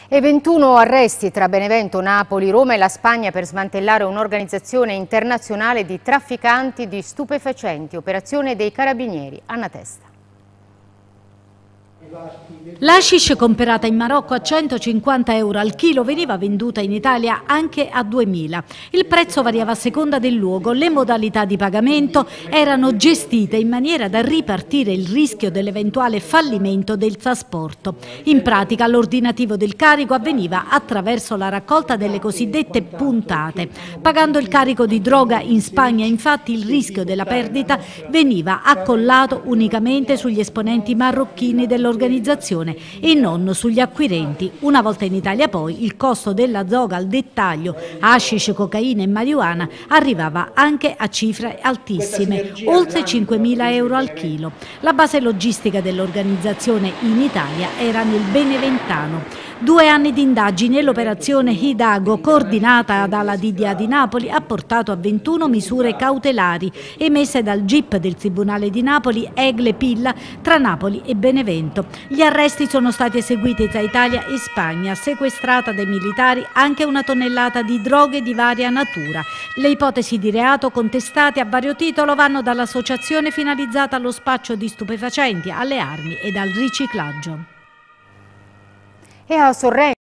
E 21 arresti tra Benevento, Napoli, Roma e la Spagna per smantellare un'organizzazione internazionale di trafficanti di stupefacenti. Operazione dei Carabinieri. Anna Testa. L'hashish, comperata in Marocco a 150 euro al chilo, veniva venduta in Italia anche a 2000. Il prezzo variava a seconda del luogo, le modalità di pagamento erano gestite in maniera da ripartire il rischio dell'eventuale fallimento del trasporto. In pratica l'ordinativo del carico avveniva attraverso la raccolta delle cosiddette puntate. Pagando il carico di droga in Spagna, infatti, il rischio della perdita veniva accollato unicamente sugli esponenti marocchini dell'organizzazione e non sugli acquirenti. Una volta in Italia poi il costo della droga al dettaglio, hashish, cocaina e marijuana, arrivava anche a cifre altissime, oltre 5.000 euro al chilo. La base logistica dell'organizzazione in Italia era nel Beneventano. 2 anni di indagini e l'operazione Hidago, coordinata dalla DDA di Napoli, ha portato a 21 misure cautelari emesse dal GIP del Tribunale di Napoli Egle Pilla tra Napoli e Benevento. Gli arresti sono stati eseguiti tra Italia e Spagna, sequestrata dai militari anche 1 tonnellata di droghe di varia natura. Le ipotesi di reato contestate a vario titolo vanno dall'associazione finalizzata allo spaccio di stupefacenti alle armi ed al riciclaggio. E a Sorrento